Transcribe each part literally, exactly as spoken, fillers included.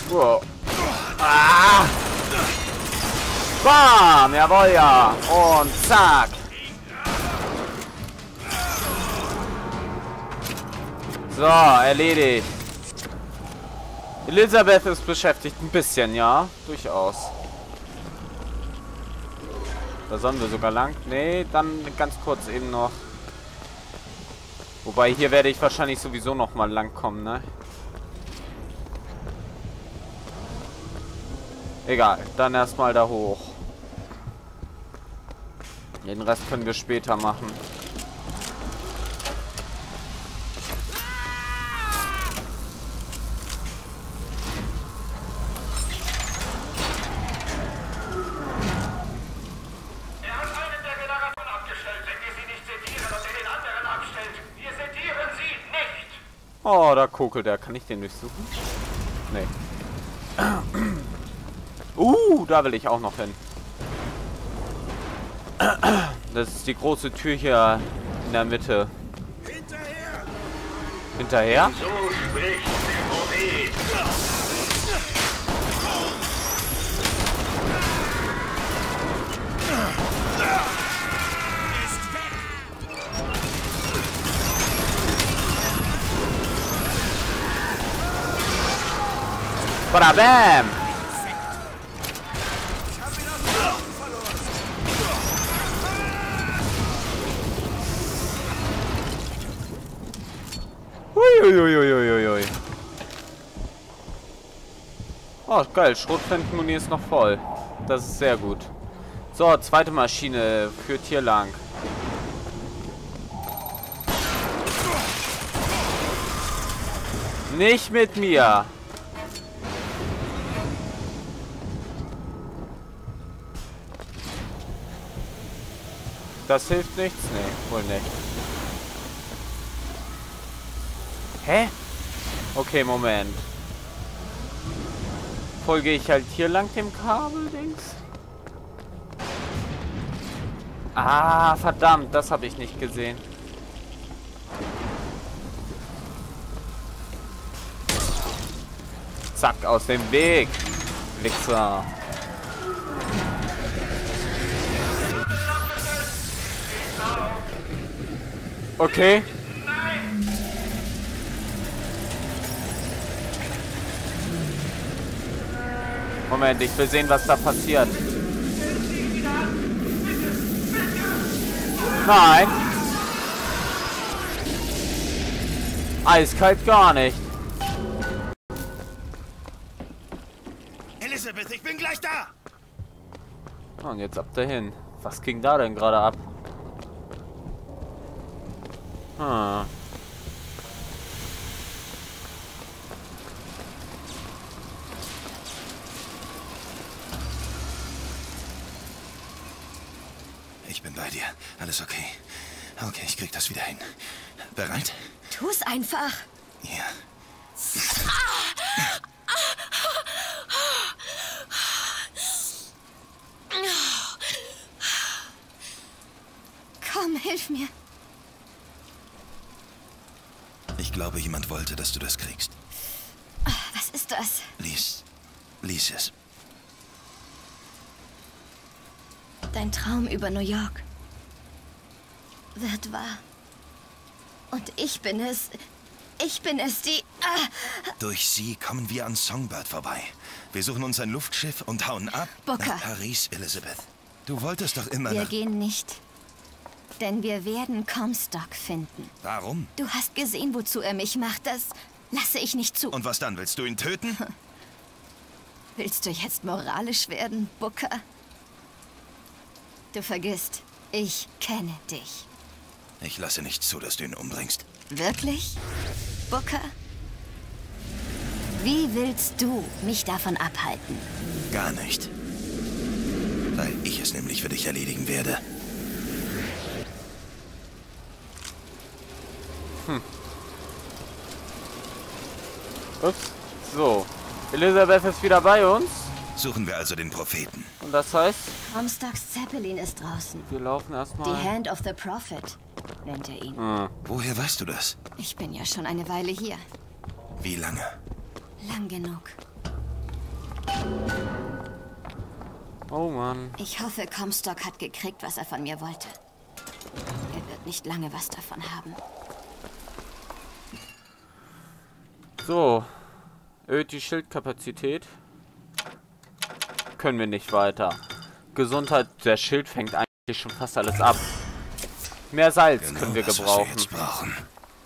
Wow. Ah! Bam! Jawohl, ja! Und zack! So, erledigt. Elisabeth ist beschäftigt. Ein bisschen, ja. Durchaus. Da sollen wir sogar lang. Nee, dann ganz kurz eben noch. Wobei, hier werde ich wahrscheinlich sowieso noch mal lang kommen, ne? Egal, dann erstmal da hoch. Den Rest können wir später machen. Oh, da kokelt er. Kann ich den durchsuchen? Nee. Uh, da will ich auch noch hin. Das ist die große Tür hier in der Mitte. Hinterher! Hinterher? So spricht der Prophet. Bada bam! Uiuiuiuiui. Oh, geil. Schrotflintenmuni ist noch voll. Das ist sehr gut. So, zweite Maschine führt hier lang. Nicht mit mir. Das hilft nichts? Nee, wohl nicht. Hä? Okay, Moment. Folge ich halt hier lang dem Kabel-Dings? Ah, verdammt, das habe ich nicht gesehen. Zack, aus dem Weg. Wichser. Okay. Moment, ich will sehen, was da passiert. Nein. Eiskalt gar nicht. Elisabeth, ich bin gleich da. Und jetzt ab dahin. Was ging da denn gerade ab? Hm. Ich bin bei dir. Alles okay. Okay, ich krieg das wieder hin. Bereit? Tu's einfach. Ja. Komm, hilf mir. Ich glaube, jemand wollte, dass du das kriegst. Was ist das? Lies. Lies es. Dein Traum über New York wird wahr. Und ich bin es. Ich bin es, die... Ah. Durch sie kommen wir an Songbird vorbei. Wir suchen uns ein Luftschiff und hauen ab Booker. nach Paris, Elisabeth. Du wolltest doch immer Wir nach... gehen nicht. Denn wir werden Comstock finden. Warum? Du hast gesehen, wozu er mich macht. Das lasse ich nicht zu. Und was dann? Willst du ihn töten? Willst du jetzt moralisch werden, Booker? Du vergisst, ich kenne dich. Ich lasse nicht zu, dass du ihn umbringst. Wirklich, Booker? Wie willst du mich davon abhalten? Gar nicht. Weil ich es nämlich für dich erledigen werde. Hm. Ups. So. Elisabeth ist wieder bei uns. Suchen wir also den Propheten. Und das heißt? Comstocks Zeppelin ist draußen. Wir laufen erstmal. Die Hand of the Prophet nennt er ihn. Hm. Woher weißt du das? Ich bin ja schon eine Weile hier. Wie lange? Lang genug. Oh Mann. Ich hoffe, Comstock hat gekriegt, was er von mir wollte. Er wird nicht lange was davon haben. So. Erhöht die Schildkapazität. Können wir nicht weiter. Gesundheit, der Schild fängt eigentlich schon fast alles ab. Mehr Salz Genau können wir das, gebrauchen. was wir jetzt brauchen.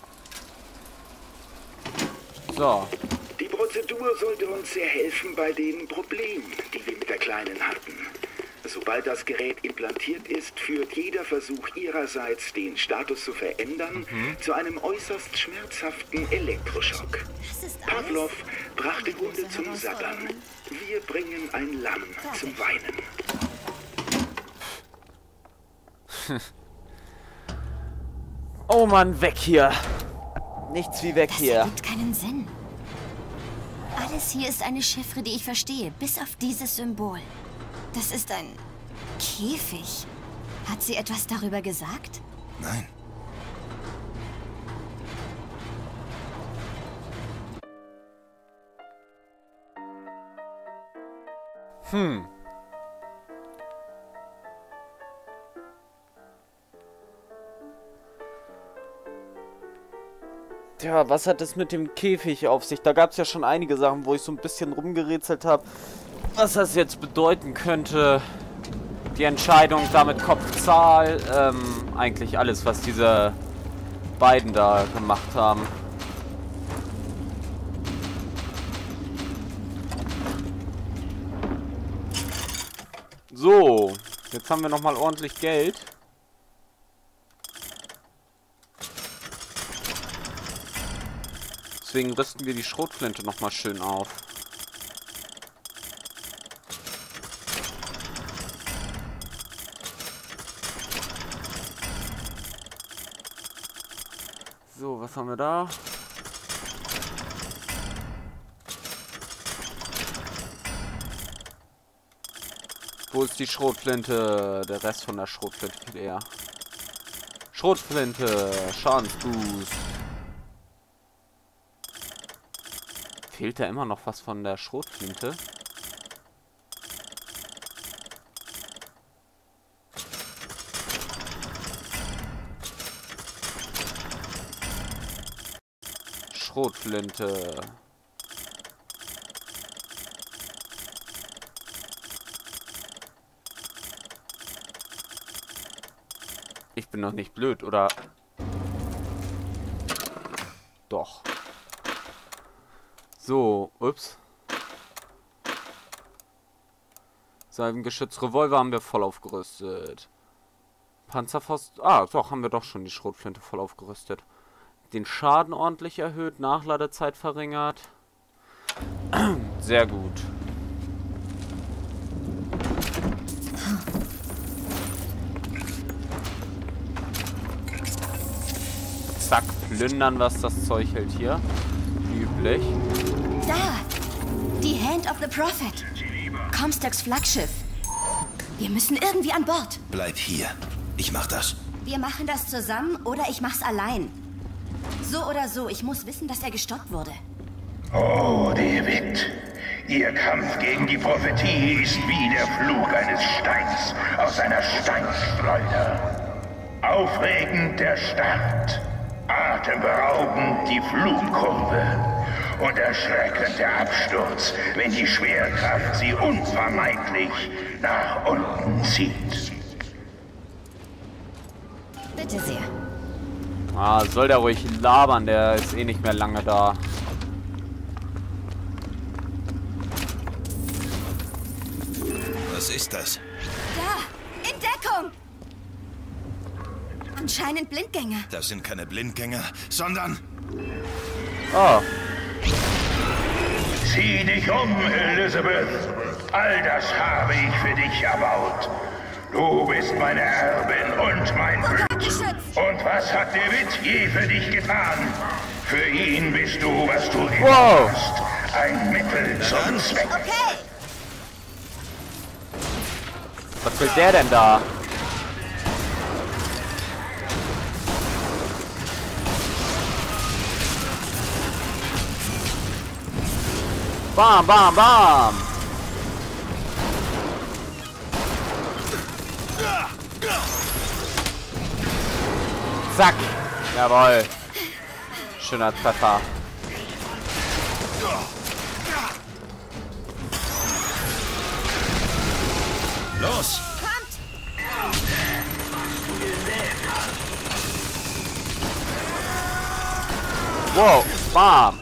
So. Die Prozedur sollte uns sehr helfen bei den Problemen, die wir mit der Kleinen hatten. Sobald das Gerät implantiert ist, führt jeder Versuch ihrerseits, den Status zu verändern, mhm. zu einem äußerst schmerzhaften Elektroschock. Pavlov brachte Hunde zum Sabbern. Wir bringen ein Lamm zum Weinen. Oh Mann, weg hier. Nichts wie weg das hier. Das ergibt keinen Sinn. Alles hier ist eine Chiffre, die ich verstehe, bis auf dieses Symbol. Das ist ein Käfig. Hat sie etwas darüber gesagt? Nein. Hm. Tja, was hat es mit dem Käfig auf sich? Da gab es ja schon einige Sachen, wo ich so ein bisschen rumgerätselt habe, was das jetzt bedeuten könnte. Die Entscheidung, damit Kopfzahl, ähm, eigentlich alles, was diese beiden da gemacht haben. So, jetzt haben wir nochmal ordentlich Geld. Deswegen rüsten wir die Schrotflinte nochmal schön auf. So, was haben wir da? Wo ist die Schrotflinte? Der Rest von der Schrotflinte viel eher. Schrotflinte, Schadensboost. Fehlt da immer noch was von der Schrotflinte? Schrotflinte. Ich bin doch nicht blöd, oder? Doch. So, ups. Salvengeschütz, Revolver haben wir voll aufgerüstet. Panzerfaust, ah, doch, haben wir doch schon die Schrotflinte voll aufgerüstet. Den Schaden ordentlich erhöht, Nachladezeit verringert. Sehr gut. Zack, plündern, was das Zeug hält hier. Wie üblich. Da! Die Hand of the Prophet. Comstocks Flaggschiff. Wir müssen irgendwie an Bord. Bleib hier. Ich mach das. Wir machen das zusammen oder ich mach's allein. So oder so, ich muss wissen, dass er gestoppt wurde. Oh, David. Ihr Kampf gegen die Prophetie ist wie der Flug eines Steins aus einer Steinschleuder. Aufregend der Start. Atemberaubend die Flugkurve. Und erschreckend der Absturz, wenn die Schwerkraft sie unvermeidlich nach unten zieht. Bitte sehr. Ah, soll der ruhig labern, der ist eh nicht mehr lange da. Was ist das? Da! In Deckung! Anscheinend Blindgänger. Das sind keine Blindgänger, sondern... Oh. Sieh dich um, Elizabeth. All das habe ich für dich erbaut. Du bist meine Erbin und mein Blut. Und was hat David je für dich getan? Für ihn bist du, was du immer Wow. hast. Ein Mittel zum Zweck. Okay! Was will der denn da? Bam, bam, bam! Zack. Jawohl. Schöner Treffer. Los! Wow, bam.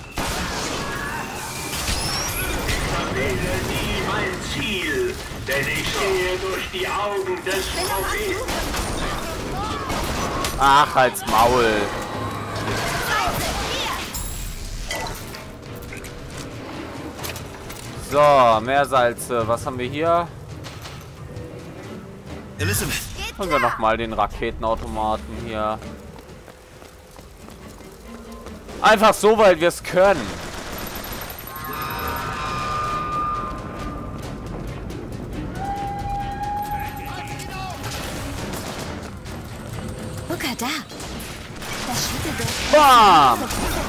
Wähle nie mein Ziel, denn ich sehe durch die Augen des Propheten. Ach, halt's Maul. So, Meersalze. Was haben wir hier? Elizabeth! Holen wir noch mal den Raketenautomaten hier. Einfach so, weil wir es können. Booker, da. Das Schüttelbild. Bam!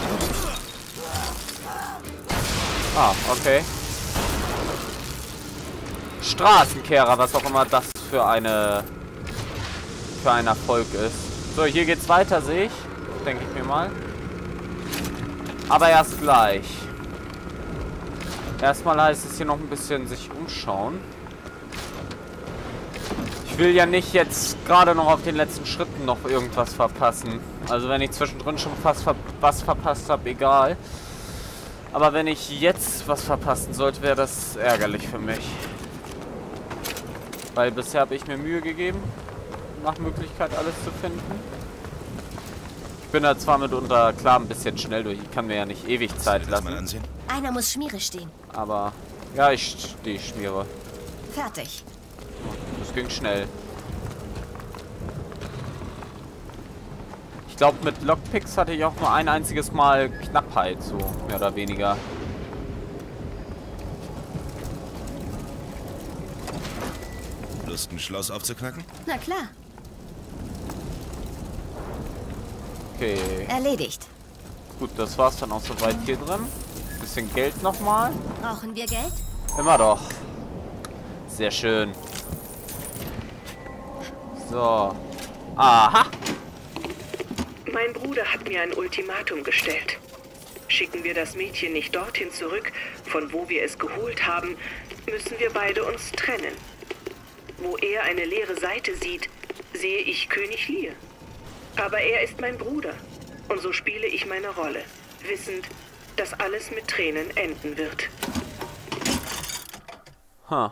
Ah, okay. Straßenkehrer, was auch immer das für eine für ein Erfolg ist. So, hier geht's weiter, sehe ich. Denke ich mir mal. Aber erst gleich. Erstmal heißt es hier noch ein bisschen sich umschauen. Ich will ja nicht jetzt gerade noch auf den letzten Schritten noch irgendwas verpassen. Also wenn ich zwischendrin schon fast ver was verpasst habe, egal. Aber wenn ich jetzt was verpassen sollte, wäre das ärgerlich für mich. Weil bisher habe ich mir Mühe gegeben, nach Möglichkeit alles zu finden. Ich bin da zwar mitunter klar ein bisschen schnell durch. Ich kann mir ja nicht ewig Zeit lassen. Mal ansehen. Einer muss Schmiere stehen. Aber ja, ich stehe Schmiere. Fertig. Das ging schnell. Ich glaube, mit Lockpicks hatte ich auch nur ein einziges Mal Knappheit, so mehr oder weniger. Lust, ein Schloss aufzuknacken? Na klar. Okay. Erledigt. Gut, das war's dann auch soweit hier drin. Bisschen Geld nochmal. Brauchen wir Geld? Immer doch. Sehr schön. So. Aha. Mein Bruder hat mir ein Ultimatum gestellt. Schicken wir das Mädchen nicht dorthin zurück, von wo wir es geholt haben, müssen wir beide uns trennen. Wo er eine leere Seite sieht, sehe ich König Lear. Aber er ist mein Bruder. Und so spiele ich meine Rolle, wissend, dass alles mit Tränen enden wird. Ha.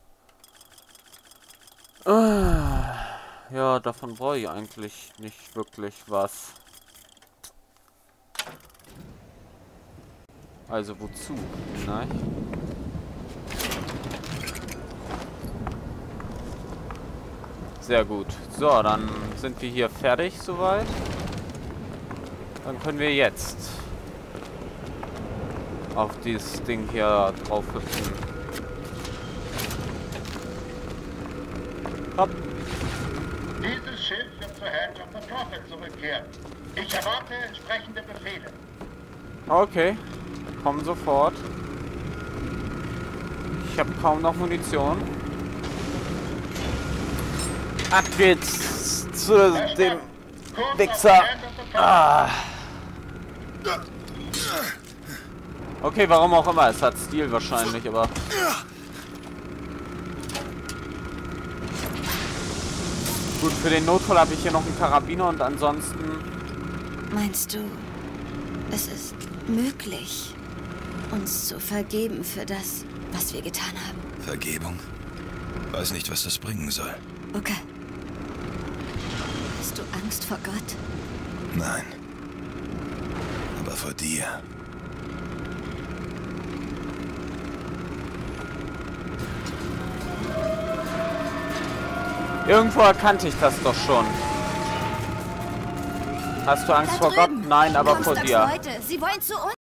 Huh. Ah. Ja, davon brauche ich eigentlich nicht wirklich was. Also wozu? Nein. Sehr gut. So, dann sind wir hier fertig soweit. Dann können wir jetzt auf dieses Ding hier drauf hüpfen. Hopp. Dieses Schiff wird zur Hands of the Prophet zurückkehren. Ich erwarte entsprechende Befehle. Okay. Kommen sofort. Ich habe kaum noch Munition. Ab geht's zu dem Wichser. Ah. Okay, warum auch immer. Es hat Stil wahrscheinlich, aber... Gut, für den Notfall habe ich hier noch einen Karabiner und ansonsten... Meinst du, es ist möglich, uns zu vergeben für das, was wir getan haben? Vergebung? Weiß nicht, was das bringen soll. Okay. Hast du Angst vor Gott? Nein. Aber vor dir. Irgendwo erkannte ich das doch schon. Hast du Angst Da vor drüben. Gott? Nein, aber vor Comstocks dir. Leute, sie wollen zu uns.